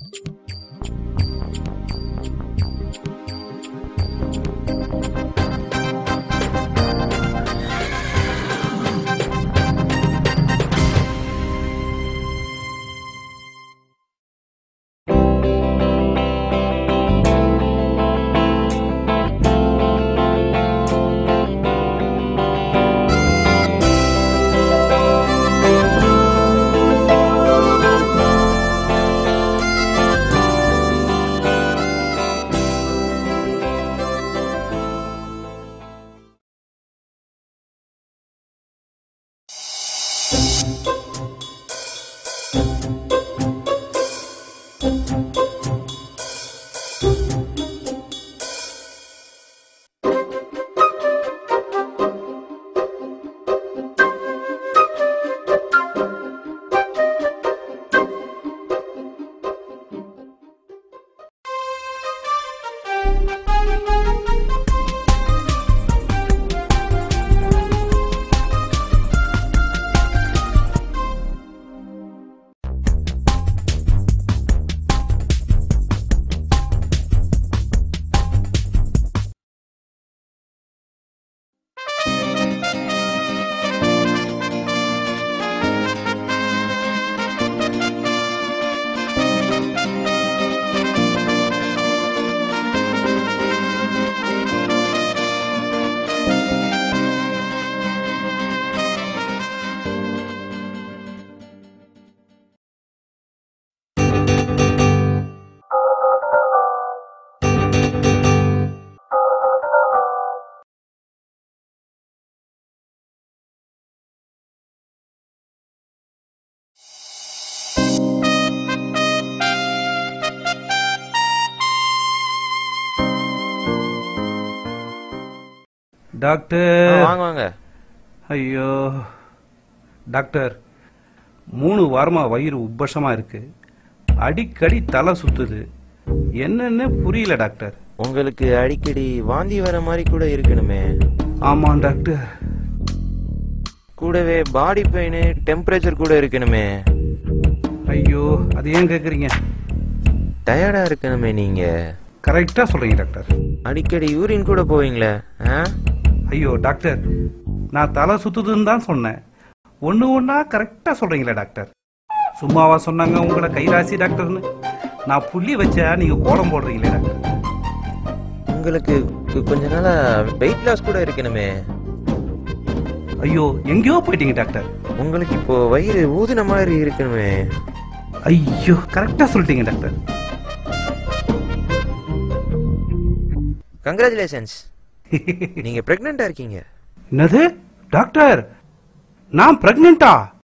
Doctor வாங்க வாங்க. ஐயோ டாக்டர், 3 வாரமா வயிறு உப்பசமா இருக்கு, அடிக்கடி தலை சுத்துது, என்னன்னு புரியல டாக்டர். உங்களுக்கு அடிக்கடி வாந்தி வர மாதிரி கூட இருக்கணுமே? ஆமா டாக்டர். கூடவே பாடி பெயின், டெம்பரேச்சர் கூட இருக்கணுமே? ஐயோ அது ஏன் கேக்குறீங்க? டயர்டா இருக்கணுமே நீங்க? கரெக்டா சொல்றீங்க டாக்டர். அடிக்கடி யூரின் கூட போவீங்களே? ஐயோ டாக்டர், நான் தலை சுத்துதுன்னு தான் சொன்னேன், ஒண்ணு ஒண்ணா கரெக்டா சொல்றீங்களா டாக்டர்? சும்மாவா சொன்னாங்க உங்களை கைராசி டாக்டர்னு? நான் புள்ளி வச்சா நீங்க கோலம் போடுறீங்களே டாக்டர். உங்களுக்கு கொஞ்ச நாளா வெயிட் லாஸ் கூட இருக்கணுமே? ஐயோ எங்கேயோ போயிட்டீங்க டாக்டர். உங்களுக்கு இப்போ வயிறு ஊதுன மாதிரி இருக்கணுமே? ஐயோ கரெக்டா சொல்லிட்டீங்க டாக்டர். கங்க்ராச்சுலேஷன்ஸ், நீங்க பிரெக்னெண்டா இருக்கீங்க. என்னது டாக்டர், நான் பிரெக்னெண்டா?